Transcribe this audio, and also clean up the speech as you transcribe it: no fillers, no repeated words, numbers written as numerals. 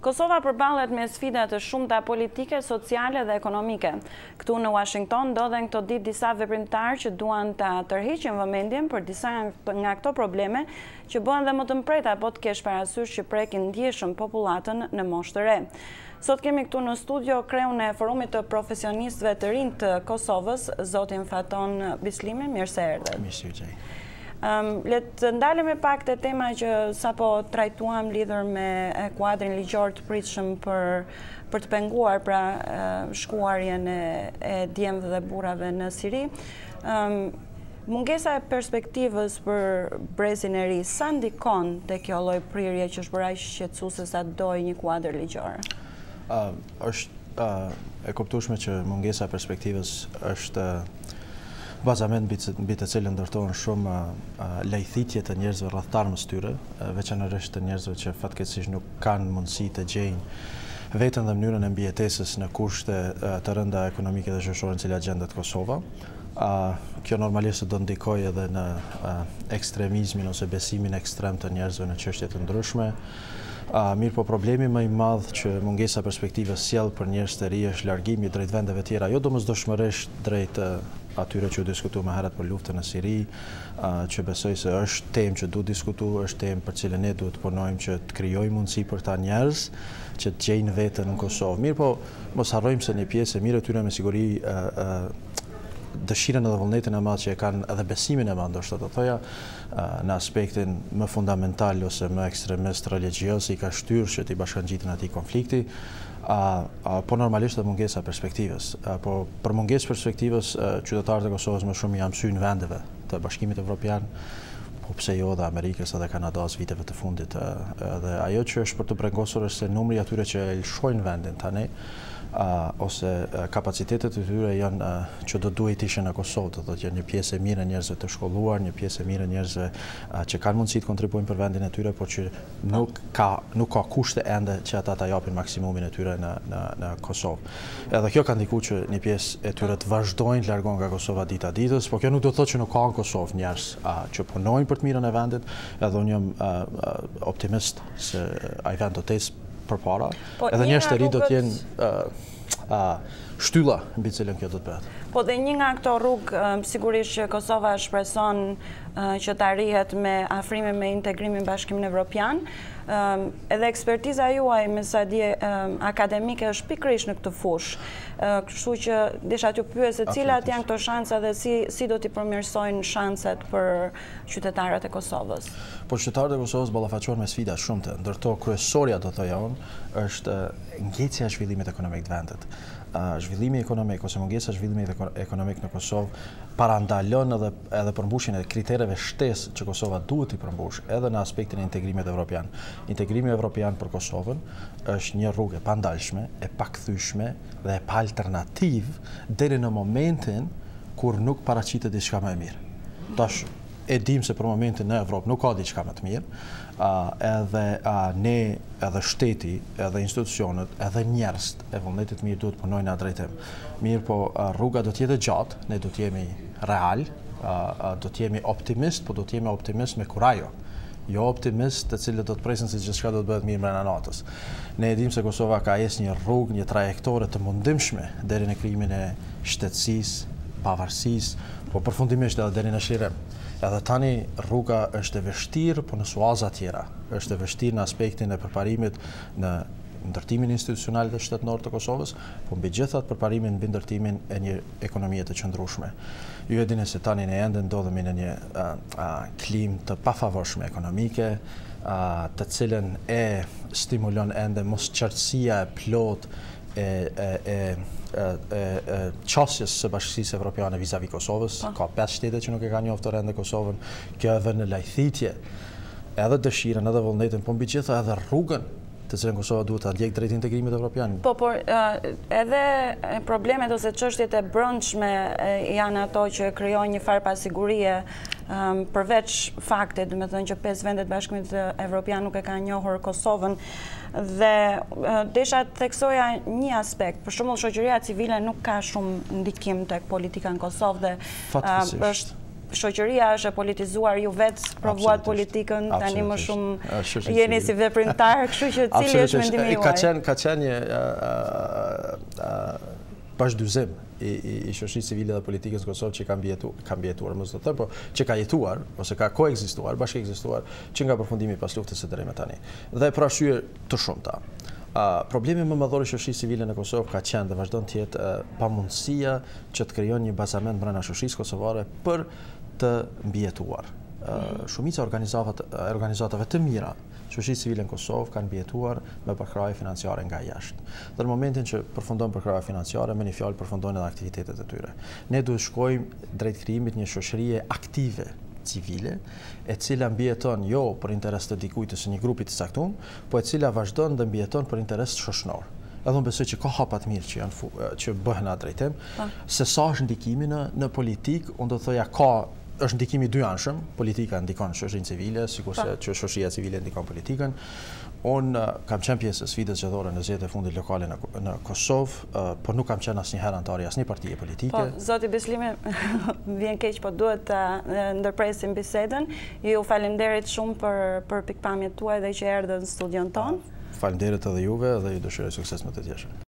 Kosova përballet me sfida të shumta politike, sociale dhe ekonomike. Këtu në Washington ndodhen këto ditë disa veprimtarë që duan ta tërheqin vëmendjen për disa nga këto probleme që bëhen dhe më të mprejta apo të kesh parasysh që prekin ndjeshëm popullatën në moshë të re. Sot kemi këtu në studio kreun e forumit të profesionistëve të rinj të Kosovës, zotin Faton Bislimi, mirë se erdhët. Mirë. Le të ndalemi pak te tema që sapo trajtuam lidhur me kuadrin ligjor të pritshëm për të penguar pra shkuarjen e djemve dhe burrave në Siri. Mungesa e perspektivës për brezin e ri, sa ndikon te kjo lloj prirje që është bërë aq shqetësuese sa doj një kuadër ligjor? Është e kuptueshme që mungesa e perspektivës është bazament mbi të cilën ndërtohen shumë lejthitje të njerëzve rreth tarmës tyre, veçanërisht të njerëzve që fatkeqësisht nuk kanë mundësi të gjejnë veten dhe mënyrën e mbijetesës në kushte të rënda ekonomike dhe shoqërore në cilat gjendet Kosova. Kjo normalisht do ndikojë edhe në ekstremizmin ose besimin ekstrem të njerëzve në çështje të ndryshme. Mirë po problemi më i madh që mungesa perspektivës sjell për njerëz të ri është largimi drejt vendeve tjera, jo domosdoshmërisht drejt atyre që u diskutu më herët për luftën në Siri, që besoj se është temë që duhet diskutu, është temë për cilën ne duhet punojmë që të krijojmë mundësi për ta njerëz që të gjejnë veten në Kosovë. Mirë po mos harrojmë se një pjesë e mirë e tyre me siguri dëshirën edhe vullnetin e madh që e kanë edhe besimin e madh, ndoshta të thoja, në aspektin më fundamental ose më ekstremist religjioz i ka shtyrë që t'i bashkangjiten atij konflikti, po normalisht dhe mungesa perspektivës. Po për mungesë perspektivës, qytetarët e Kosovës më shumë janë mësuar në vendeve të Bashkimit Evropian, po pse jo dhe Amerikës edhe Kanadas viteve të fundit. Dhe ajo që është për të brengosur është se numri atyre që e lëshojnë vendin tani, ose kapacitetet e tyre janë që do duhet ishin në Kosovë, do të thotë një pjesë e mirë e njerëzve të shkolluar, një pjesë e mirë e njerëzve që kanë mundësi të kontribuojnë për vendin e tyre, por që nuk ka kushte ende që ata ta japin maksimumin e tyre në Kosovë. Edhe kjo ka ndikuar që një pjesë e tyre të vazhdojnë të largohen nga Kosova dita ditës, por kjo nuk do të thotë që nuk ka në Kosovë njerëz që punojnë për të mirën e vendit, edhe unë jam optimist se ai vend do të ecë përpara, edhe njerëz të ri do të jenë shtylla mbi cilën kjo do të bëhet. Po dhe një nga këto rrugë sigurisht që Kosova shpreson që të arrihet me afrimin me integrimin në Bashkimin Evropian, edhe ekspertiza juaj me sa dje akademike është pikërisht në këtë fushë. Kështu që desha t'ju pyes se cilat janë këto shansa dhe si do t'i përmirësojnë shanset për qytetarët e Kosovës. Po qytetarët e Kosovës ballafaqohen me sfida shumë të, ndërto kryesorja do thoja unë është ngecja e zhvillimit ekonomik të vendit. Zhvillimi ekonomik ose mungesa e zhvillimit ekonomik në Kosovë parandalon edhe përmbushjen e kritereve shtesë që Kosova duhet i përmbush edhe në aspektin e integrimit evropian. Integrimi evropian për Kosovën është një rrugë e pandalshme, e pakthyeshme dhe e pa alternativë deri në momentin kur nuk paraqitet diçka më e mirë. Tash e dim se për momentin në Evropë nuk ka diçka më të mirë, edhe ne, edhe shteti, edhe institucionet, edhe njerëz e vullnetit mirë duhet punojnë në atë drejtim. Mirë po rruga do të jetë gjatë, ne do të jemi real, do të jemi optimist, po do të jemi optimist me kurajo. Jo optimist të cilët do të presin se gjithçka do të bëhet mirë brenda natës. Ne e dim se Kosova ka ecë një rrugë, një trajektore të mundimshme deri në krijimin e shtetësisë, pavarësisë, po përfundimisht edhe deri në shirim. Edhe tani rruga është e vështirë, po në suaza tjera. Është e vështirë në aspektin e përparimit në ndërtimin institucional dhe shtetënor të Kosovës, po mbi gjithat përparimin mbi ndërtimin e një ekonomie të qëndrueshme. Ju e dini se tani ne ende ndodhemi në një klimë të pafavorshme ekonomike, të cilën e stimulon ende mosqartësia e plotë qasjes së Bashkisë Evropiane vis-a-vis Kosovës. Ka 5 shtete që nuk e kanë njohur ende Kosovën. Kjo e vën në lajthitje edhe dëshirën edhe vullnetin, po mbi gjitha edhe rrugën të cilën Kosova duhet ta ndjek drejt integrimit evropian. Po, por edhe problemet ose çështjet e brendshme janë ato që krijojnë një farë pasigurie përveç faktit, do të thënë që 5 vendet Bashkimit Evropian nuk e kanë njohur Kosovën. Dhe desha të theksoja një aspekt, për shembull shoqëria civile nuk ka shumë ndikim tek politika në Kosovë dhe është shoqëria është e politizuar, ju vetë provuat politikën, tani më shumë jeni si veprimtar, kështu që cili është mendimi juaj? Ka qenë bashkëdyzim i shoqërisë civile dhe politikës në Kosovë që ka mbijetuar, mos do të them, po që ka jetuar ose ka koekzistuar, bashkëekzistuar që nga përfundimi pas luftës së deri më tani. Dhe për arsye të shumta. Problemi më madhor i shoqërisë civile në Kosovë ka qenë dhe vazhdon të jetë pamundësia që të krijon një bazament brenda shoqërisë kosovare për të mbijetuar. Shumica organizatave të mira shoqërisë civile në Kosovë kanë mbijetuar me përkraje financiare nga jashtë. Dhe në momentin që përfundon përkraja financiare, me një fjalë përfundojnë edhe aktivitetet e tyre. Ne duhet shkojmë drejt krijimit një shoqërie aktive civile, e cila mbijeton jo për interes të dikujt ose një grupi të caktuar, po e cila vazhdon dhe mbijeton për interes shoqëror. Edhe unë besoj që ka hapa të mirë që bëhen atë drejtim, se sa është ndikimi në politik, unë do të thoja është ndikimi dyanshëm, politika ndikon shoqërinë civile, sikurse që shoqëria civile ndikon politikën. Unë kam qenë pjesë e sfidës zgjedhore në zgjedhjet e fundit lokale në Kosovë, por nuk kam qenë asnjëherë antar i asnjë partie politike. Po, zoti Beslimi, vjen keq, po duhet të ndërpresim bisedën. Ju falenderit shumë për pikpamjet tuaja dhe që erdhët në studion tonë. Faleminderit edhe juve dhe ju dëshiroj sukses me të tjerë.